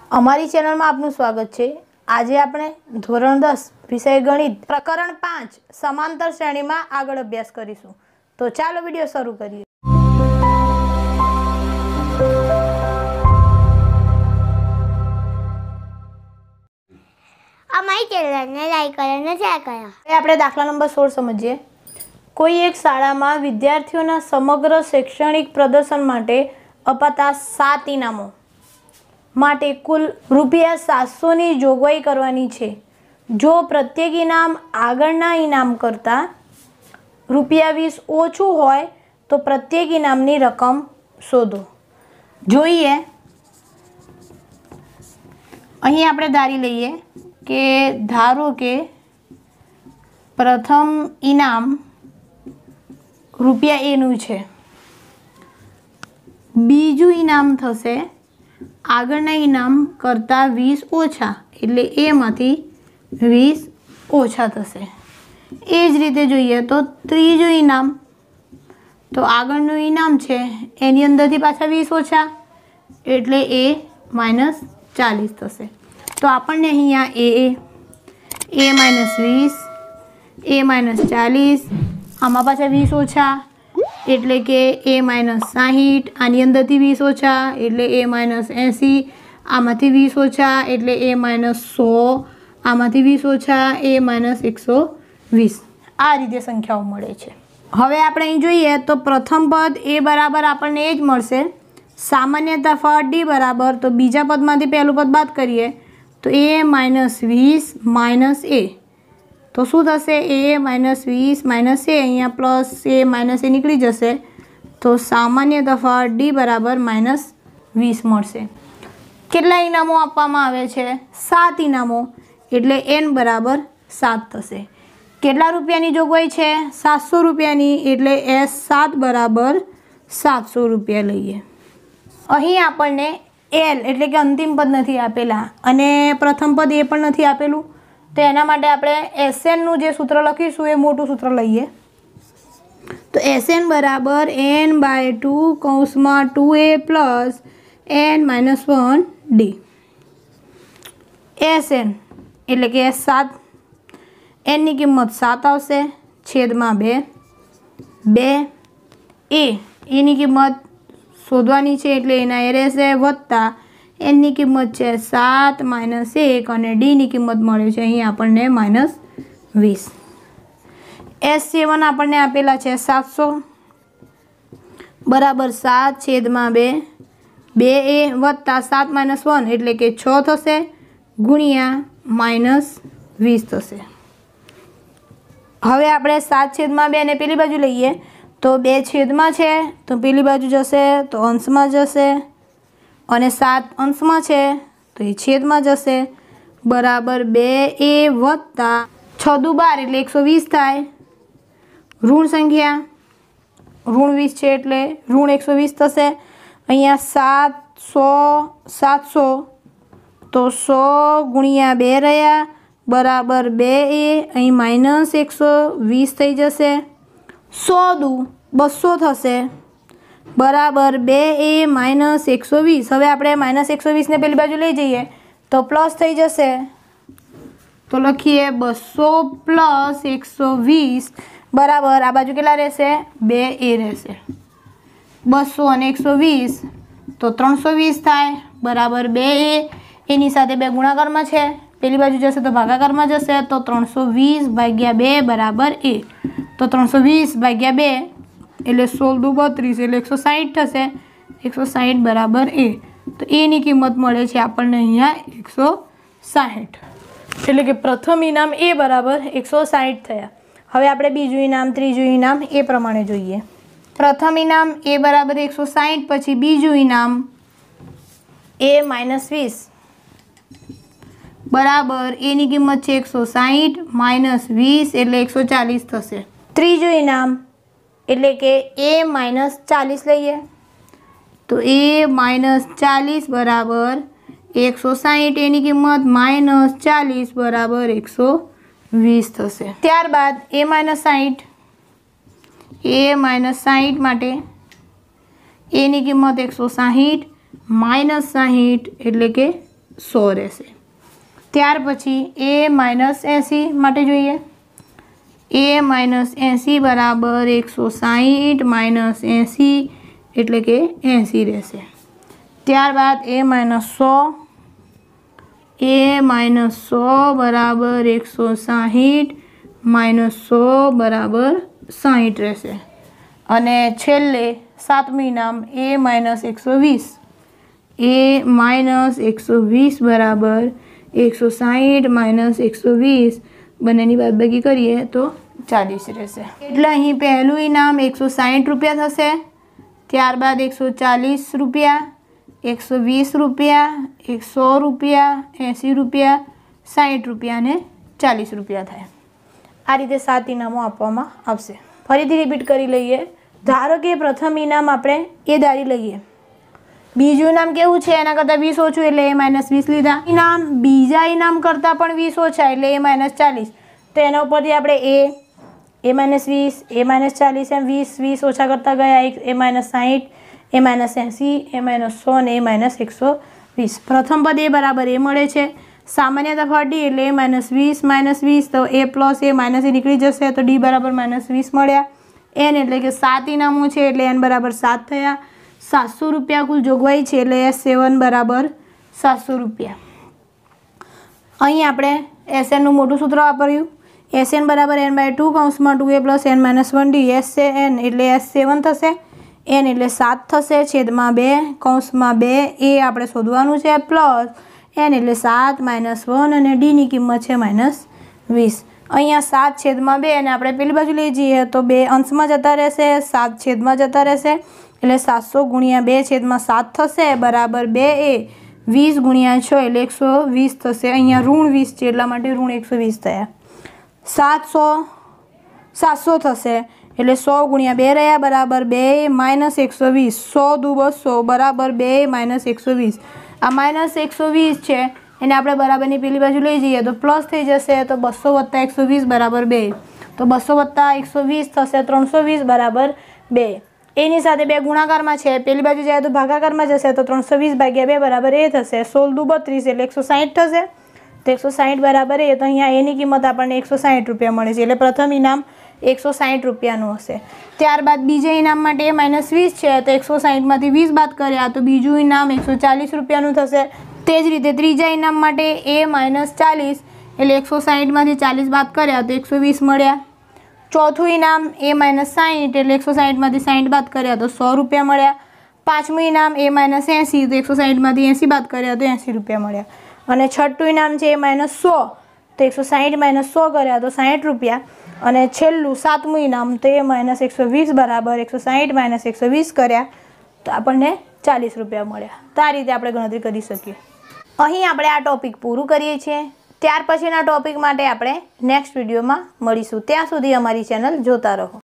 અમારી ચેનલમાં આપનું સ્વાગત છે। આજે આપણે ધોરણ 10 વિષય ગણિત પ્રકરણ 5 સમાંતર શ્રેણીમાં આગળ અભ્યાસ કરીશું। તો ચાલો વિડિયો શરૂ કરીએ। અમારી ચેનલને લાઈક કરો અને શેર કરો। આપણે દાખલા નંબર 16 સમજીએ। કોઈ એક શાળામાં વિદ્યાર્થીઓના સમગ્ર શૈક્ષણિક પ્રદર્શન માટે અપાતા 7 ઇનામો માટે કુલ ₹700 ની જોગવાઈ કરવાની છે। જો પ્રત્યેક ઇનામ આગળના ઇનામ કરતાં ₹20 ઓછું હોય તો પ્રત્યેક ઇનામની રકમ શોધો। જોઈએ, અહીં આપણે ધારી લઈએ કે ધારો કે પ્રથમ ઇનામ ₹A નું છે, બીજું ઇનામ થશે આગળના ઇનામ કરતાં 20 ઓછા, એટલે એમાંથી 20 ઓછા થશે। એ જ રીતે જોઈએ તો ત્રીજું ઇનામ, તો આગળનું ઇનામ છે એની અંદરથી પાછા 20 ઓછા, એટલે એ -40 થશે। તો આપણને અહીંયા A-20, A-40, આમાં પાછા 20 ઓછા, એટલે કે A-60, આની અંદરથી 20 ઓછા, એટલે A-80, આમાંથી 20 ઓછા, એટલે A-100, આમાંથી 20 ઓછા, A-120। આ રીતે સંખ્યાઓ મળે છે। હવે આપણે અહીં જોઈએ તો પ્રથમ પદ A બરાબર આપણને એ જ મળશે। સામાન્ય તફાવત D બરાબર, તો બીજા પદમાંથી પહેલું પદ બાદ કરીએ તો A-20 - A, તો શું થશે? A-20 - A, અહીંયા પ્લસ A નીકળી જશે, તો સામાન્ય તફાવત D બરાબર -20 મળશે। કેટલા ઇનામો આપવામાં આવે છે? 7 ઇનામો, એટલે N બરાબર 7 થશે। કેટલા રૂપિયાની જોગવાઈ છે? ₹700, એટલે S7 બરાબર ₹700 લઈએ। અહીં આપણને L એટલે કે અંતિમ પદ નથી આપેલા અને પ્રથમ પદ એ પણ નથી આપેલું, તો એના માટે આપણે SN નું જે સૂત્ર લખીશું એ મોટું સૂત્ર લઈએ। તો SN બરાબર N/2 કૌંસમાં 2A પ્લસ N-1D। SN એટલે કે S7, Nની કિંમત 7 આવશે, છેદમાં 2, એની કિંમત શોધવાની છે એટલે એના એ રહેશે, વત્તા Nની કિંમત છે 7 - 1 અને Dની કિંમત મળે છે અહીં આપણને -20। S7 આપણને આપેલા છે 700 બરાબર 7 છેદમાં 2A વત્તા 7 - 1 એટલે કે 6 થશે, ગુણ્યા -20 થશે। હવે આપણે 7 છેદમાં 2 ને પેલી બાજુ લઈએ તો 2 છેદમાં છે તો પેલી બાજુ જશે તો અંશમાં જશે, અને 7 અંશમાં છે તો એ છેદમાં જશે, બરાબર 2A વત્તા 6 દુ 12 એટલે 120 થાય। ઋણ સંખ્યા ઋણ 20 છે એટલે ઋણ 120 થશે। અહીંયા 700 તો 100 ગુણ્યા 2 રહ્યા, બરાબર 2A, અહીં -120 થઈ જશે, 100 દુ 200 થશે, બરાબર 2A -120। હવે આપણે -120 ને પેલી બાજુ લઈ જઈએ તો પ્લસ થઈ જશે, તો લખીએ 200 + 120 બરાબર આ બાજુ કેટલા રહેશે? 2A રહેશે। 200 અને 120 તો 320 થાય, બરાબર 2A, એની સાથે 2 ગુણાકારમાં છે, પેલી બાજુ જશે તો ભાગાકારમાં જશે, તો 320/2 બરાબર A, તો 320/2 એટલે 16 દુ 32 એટલે 160 થશે, 160 બરાબર A, તો એની કિંમત મળે છે આપણને અહીંયા 160, એટલે કે પ્રથમ ઇનામ A બરાબર 160 થયા। હવે આપણે બીજું ઇનામ, ત્રીજું ઇનામ એ પ્રમાણે જોઈએ। પ્રથમ ઇનામ A બરાબર 160, પછી બીજું ઇનામ A-20 બરાબર એની કિંમત છે 160 -20 એટલે 140 થશે। ત્રીજું ઇનામ એટલે કે A-40 લઈએ તો A-40 બરાબર 160, એની કિંમત -40 બરાબર 120 થશે। ત્યારબાદ A-60 માટે એની કિંમત 160 -60 એટલે કે 100 રહેશે. ત્યાર પછી a માઇનસ 80 માટે જોઈએ. a માઇનસ 80 બરાબર 160 માઇનસ 80 એટલે કે 80 રહેશે. ત્યારબાદ a માઇનસ 100 બરાબર 160 માઇનસ 100 બરાબર 60 રહેશે. અને છેલ્લે સાતમી નામ a માઇનસ 120 બરાબર 160 માઇનસ 120 બંનેની બાદબાકી કરીએ તો 40 રહેશે. એટલે અહીં પહેલું ઇનામ 160 રૂપિયા થશે. ત્યારબાદ 140 રૂપિયા, 120 રૂપિયા, 100 રૂપિયા, 80 રૂપિયા, 60 રૂપિયા અને 40 રૂપિયા થાય. આ રીતે 7 ઇનામો આપવામાં આવશે. ફરીથી રિપીટ કરી લઈએ. ધારો કે પ્રથમ ઇનામ આપણે એ ધારી લઈએ. બીજું ઇનામ કેવું છે, એના કરતાં 20 ઓછું એટલે a માઇનસ 20 લીધા. ઇનામ બીજા ઇનામ કરતાં પણ 20 ઓછા એટલે a માઇનસ 40. તો એના ઉપરથી આપણે a માઇનસ 20, a માઇનસ 40 એમ 20 ઓછા કરતા ગયા. a minus 60, a minus 80, a minus 100 અને a માઇનસ 120. પ્રથમ પદ a બરાબર a મળે છે. સામાન્ય તફાવત એટલે a માઇનસ 20 તો a પ્લસ a માઇનસ એ નીકળી જશે તો d બરાબર માઇનસ 20 મળ્યા. n એટલે કે 7 ઇનામો છે એટલે n બરાબર 7 થયા. 700 રૂપિયા કુલ જોગવાઈ છે એટલે S7 બરાબર 700 રૂપિયા. અહીં આપણે SNનું મોટું સૂત્ર વાપર્યું. SN બરાબર n/2 કૌંસમાં 2a plus n minus 1d. SN એટલે S7 થશે. n એટલે 7 થશે છેદમાં 2 કૌંસમાં 2 એ આપણે શોધવાનું છે પ્લસ n એટલે 7 માઇનસ 1 અને dની કિંમત છે માઇનસ 20. અહીંયા 7 છેદમાં 2 અને આપણે પેલી બાજુ લઈ જઈએ તો 2 અંશમાં જતા રહેશે, 7 છેદમાં જતા રહેશે એટલે 700 ગુણ્યા 2 છેદમાં 7 થશે બરાબર 2 એ 20 ગુણ્યા 6 એટલે 120 થશે. અહીંયા ઋણ 20 છે એટલા માટે ઋણ 120 થયા. 700 થશે એટલે 100 ગુણ્યા 2 રહ્યા બરાબર 2 માઇનસ 120. 100 દુ 200 બરાબર 2 માઇનસ 120. આ માઇનસ 120 છે એને આપણે બરાબરની પેલી બાજુ લઈ જઈએ તો પ્લસ થઈ જશે તો 200 વત્તા 120 બરાબર 2. તો 200 વત્તા 120 થશે 320 બરાબર 2. એની સાથે 2 ગુણાકારમાં છે, પેલી બાજુ જાય તો ભાગાકારમાં જશે તો 320 ભાગ્યા 2 બરાબર એ થશે. 16 દુ 32 એટલે 160 થશે તો 160 બરાબર એ. તો અહીંયા એની કિંમત આપણને 160 રૂપિયા મળે છે એટલે પ્રથમ ઇનામ 160 રૂપિયાનું હશે. ત્યારબાદ બીજા ઇનામ માટે a માઇનસ 20 છે તો 160માંથી 20 બાદ કર્યા તો બીજું ઇનામ 140 રૂપિયાનું થશે. તે જ રીતે ત્રીજા ઇનામ માટે a માઇનસ 40 એટલે 160માંથી 40 બાદ કર્યા તો 120 મળ્યા. ચોથું ઇનામ a માઇનસ 60 એટલે 160માંથી 60 બાદ કર્યા તો 100 રૂપિયા મળ્યા. પાંચમું ઇનામ a માઇનસ 80 તો 160માંથી 80 બાદ કર્યા તો 80 રૂપિયા મળ્યા. અને છઠ્ઠું ઇનામ છે a માઇનસ 100 તો 160 માઇનસ 100 કર્યા તો 60 રૂપિયા. અને છેલ્લું સાતમું ઇનામ તો a માઇનસ 120 બરાબર 160 માઇનસ 120 કર્યા તો આપણને 40 રૂપિયા મળ્યા. તો આ રીતે આપણે ગણતરી કરી શકીએ. અહીં આપણે આ ટોપિક પૂરું કરીએ છીએ. ત્યાર પછીના ટોપિક માટે આપણે નેક્સ્ટ વિડીયોમાં મળીશું. ત્યાં સુધી અમારી ચેનલ જોતા રહો.